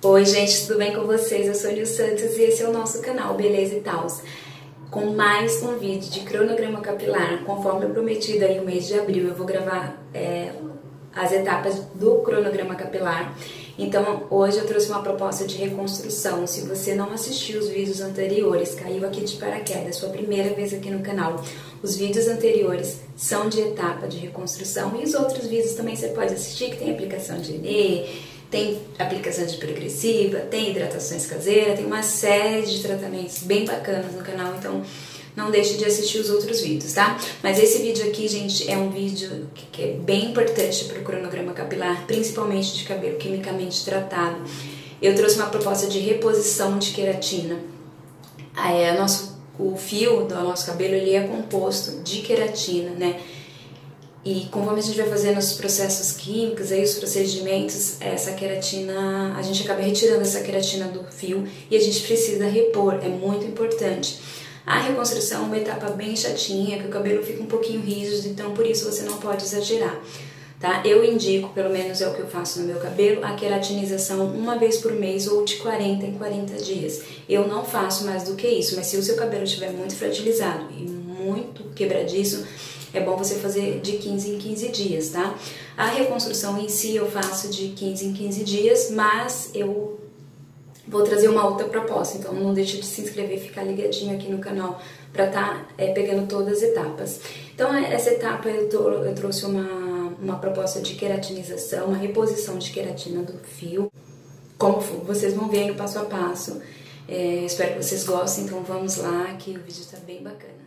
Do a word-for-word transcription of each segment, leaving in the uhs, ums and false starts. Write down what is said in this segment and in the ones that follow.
Oi gente, tudo bem com vocês? Eu sou Nil Santos e esse é o nosso canal Beleza e Taos, com mais um vídeo de cronograma capilar. Conforme prometido aí no mês de abril eu vou gravar é, as etapas do cronograma capilar. Então hoje eu trouxe uma proposta de reconstrução. Se você não assistiu os vídeos anteriores, caiu aqui de paraquedas, sua primeira vez aqui no canal, os vídeos anteriores são de etapa de reconstrução e os outros vídeos também você pode assistir, que tem aplicação de Enê, tem aplicação de progressiva, tem hidratações caseiras, tem uma série de tratamentos bem bacanas no canal, então não deixe de assistir os outros vídeos, tá? Mas esse vídeo aqui, gente, é um vídeo que é bem importante para o cronograma capilar, principalmente de cabelo quimicamente tratado. Eu trouxe uma proposta de reposição de queratina. É, nosso, o fio do nosso cabelo ele é composto de queratina, né? E conforme a gente vai fazendo os processos químicos, aí os procedimentos, essa queratina, a gente acaba retirando essa queratina do fio e a gente precisa repor, é muito importante. A reconstrução é uma etapa bem chatinha, que o cabelo fica um pouquinho rígido, então por isso você não pode exagerar, tá? Eu indico, pelo menos é o que eu faço no meu cabelo, a queratinização uma vez por mês ou de quarenta em quarenta dias. Eu não faço mais do que isso, mas se o seu cabelo estiver muito fragilizado e muito quebradiço, é bom você fazer de quinze em quinze dias, tá? A reconstrução em si eu faço de quinze em quinze dias, mas eu vou trazer uma outra proposta, então não deixe de se inscrever e ficar ligadinho aqui no canal para tá é, pegando todas as etapas. Então essa etapa eu, tô, eu trouxe uma, uma proposta de queratinização, uma reposição de queratina do fio, como for, vocês vão ver aí o passo a passo. É, espero que vocês gostem, então vamos lá que o vídeo tá bem bacana.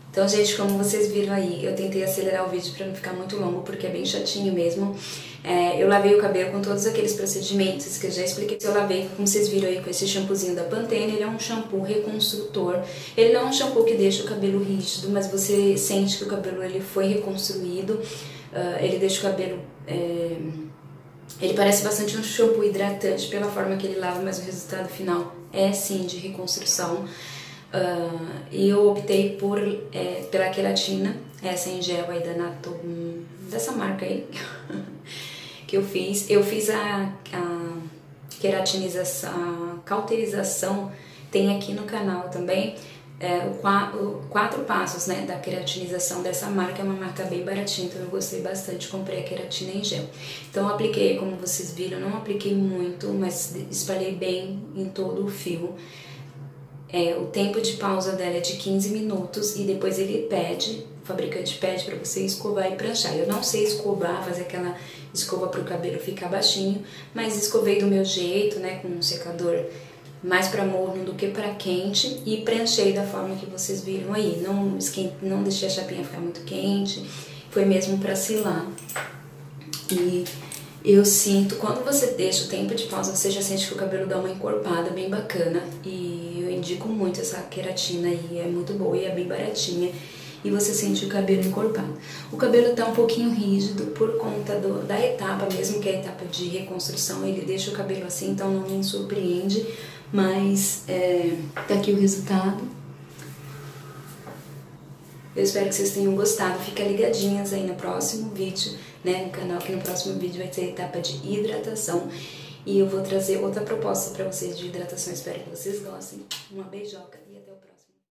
Então, gente, como vocês viram aí, eu tentei acelerar o vídeo para não ficar muito longo, porque é bem chatinho mesmo. É, eu lavei o cabelo com todos aqueles procedimentos que eu já expliquei. Eu lavei, como vocês viram aí, com esse shampoozinho da Pantene. Ele é um shampoo reconstrutor. Ele não é um shampoo que deixa o cabelo rígido, mas você sente que o cabelo ele foi reconstruído. Uh, ele deixa o cabelo... É... Ele parece bastante um shampoo hidratante pela forma que ele lava, mas o resultado final é sim de reconstrução. Uh, e eu optei por, é, pela queratina, essa em gel aí da Nato, dessa marca aí, que eu fiz. Eu fiz a, a queratinização, a cauterização, tem aqui no canal também, é, o, o quatro passos, né, da queratinização dessa marca. É uma marca bem baratinha, então eu gostei bastante, comprei a queratina em gel. Então eu apliquei, como vocês viram, não apliquei muito, mas espalhei bem em todo o fio. É, o tempo de pausa dela é de quinze minutos e depois ele pede, o fabricante pede para você escovar e pranchar. Eu não sei escovar, fazer aquela escova para o cabelo ficar baixinho, mas escovei do meu jeito, né, com um secador mais para morno do que para quente, e pranchei da forma que vocês viram aí. Não, esquente, não deixei a chapinha ficar muito quente, foi mesmo para selar. E eu sinto, quando você deixa o tempo de pausa, você já sente que o cabelo dá uma encorpada bem bacana. E eu indico muito essa queratina aí, é muito boa e é bem baratinha. E você sente o cabelo encorpado. O cabelo tá um pouquinho rígido por conta do, da etapa, mesmo que a etapa de reconstrução, ele deixa o cabelo assim, então não me surpreende. Mas é, tá aqui o resultado. Eu espero que vocês tenham gostado. Fica ligadinhas aí no próximo vídeo, né, no canal, que no próximo vídeo vai ter a etapa de hidratação. E eu vou trazer outra proposta pra vocês de hidratação. Espero que vocês gostem. Uma beijoca.